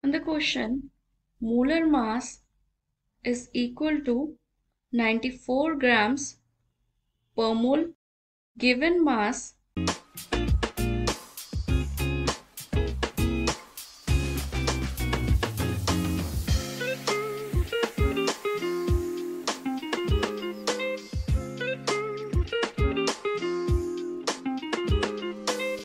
And the question, molar mass is equal to 94 grams per mole. Given mass